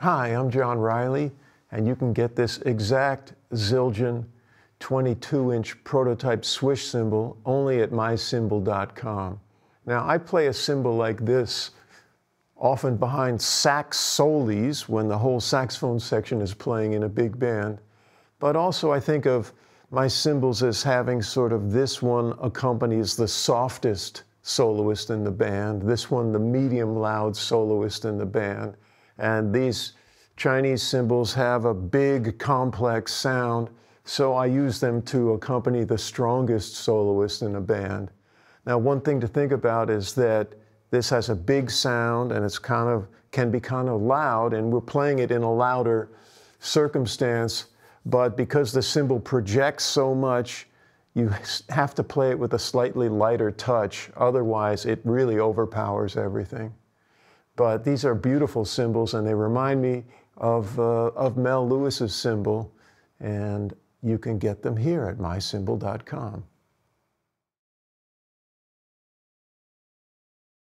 Hi, I'm John Riley, and you can get this exact Zildjian 22-inch prototype swish cymbal only at mycymbal.com. Now, I play a cymbal like this often behind sax solis when the whole saxophone section is playing in a big band, but also I think of my cymbals as having sort of this one accompanies the softest soloist in the band, this one the medium loud soloist in the band, and these Chinese cymbals have a big complex sound, so I use them to accompany the strongest soloist in a band. Now, one thing to think about is that this has a big sound and it's can be kind of loud, and we're playing it in a louder circumstance, but because the cymbal projects so much, you have to play it with a slightly lighter touch, otherwise it really overpowers everything. But these are beautiful cymbals, and they remind me of Mel Lewis's cymbal, and you can get them here at mycymbal.com.